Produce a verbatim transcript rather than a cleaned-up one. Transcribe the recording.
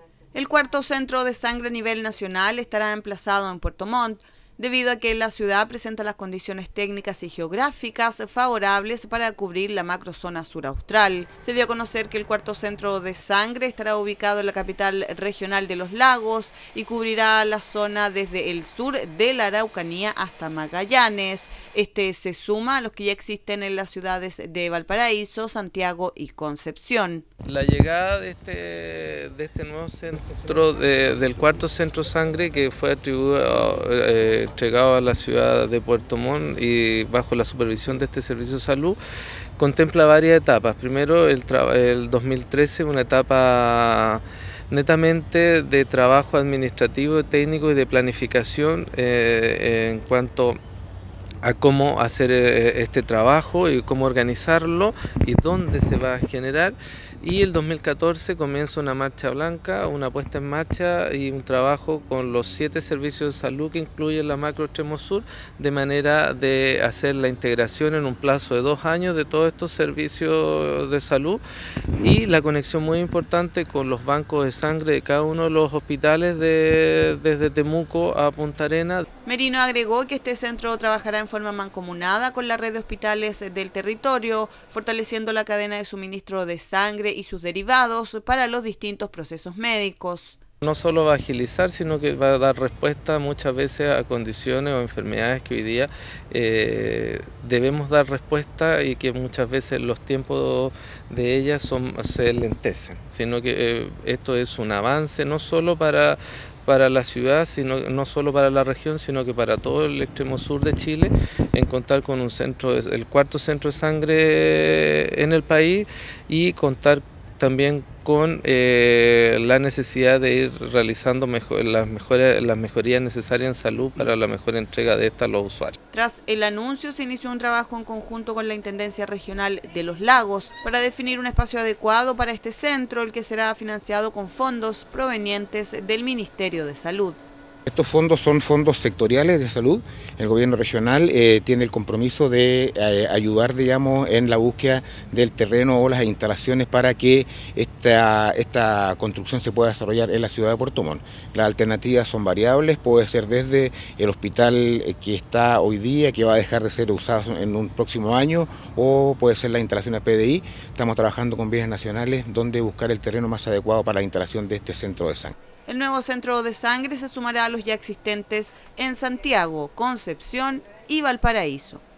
El cuarto centro de sangre a nivel nacional estará emplazado en Puerto Montt, debido a que la ciudad presenta las condiciones técnicas y geográficas favorables para cubrir la macrozona sur austral. Se dio a conocer que el cuarto centro de sangre estará ubicado en la capital regional de Los Lagos y cubrirá la zona desde el sur de la Araucanía hasta Magallanes. Este se suma a los que ya existen en las ciudades de Valparaíso, Santiago y Concepción. La llegada de este, de este nuevo centro, de, del cuarto centro sangre, que fue atribuido, eh, entregado a la ciudad de Puerto Montt y bajo la supervisión de este servicio de salud, contempla varias etapas. Primero, el, el dos mil trece, una etapa netamente de trabajo administrativo, técnico y de planificación eh, en cuanto a cómo hacer este trabajo y cómo organizarlo y dónde se va a generar. Y el dos mil catorce comienza una marcha blanca, una puesta en marcha y un trabajo con los siete servicios de salud que incluyen la macro extremo sur, de manera de hacer la integración en un plazo de dos años de todos estos servicios de salud y la conexión muy importante con los bancos de sangre de cada uno de los hospitales de, desde Temuco a Punta Arenas. Merino agregó que este centro trabajará en forma mancomunada con la red de hospitales del territorio, fortaleciendo la cadena de suministro de sangre y sus derivados para los distintos procesos médicos. No solo va a agilizar, sino que va a dar respuesta muchas veces a condiciones o enfermedades que hoy día eh, debemos dar respuesta y que muchas veces los tiempos de ellas son, se lentecen, sino que eh, esto es un avance no solo para para la ciudad, sino no solo para la región, sino que para todo el extremo sur de Chile, en contar con un centro, el cuarto centro de sangre en el país y contar también con eh, la necesidad de ir realizando mejor, las, mejores, las mejorías necesarias en salud para la mejor entrega de esta a los usuarios. Tras el anuncio se inició un trabajo en conjunto con la Intendencia Regional de Los Lagos para definir un espacio adecuado para este centro, el que será financiado con fondos provenientes del Ministerio de Salud. Estos fondos son fondos sectoriales de salud. El gobierno regional eh, tiene el compromiso de eh, ayudar, digamos, en la búsqueda del terreno o las instalaciones para que esta, esta construcción se pueda desarrollar en la ciudad de Puerto Montt. Las alternativas son variables, puede ser desde el hospital que está hoy día, que va a dejar de ser usado en un próximo año, o puede ser la instalación de P D I. Estamos trabajando con bienes nacionales donde buscar el terreno más adecuado para la instalación de este centro de sangre. El nuevo centro de sangre se sumará a los ya existentes en Santiago, Concepción y Valparaíso.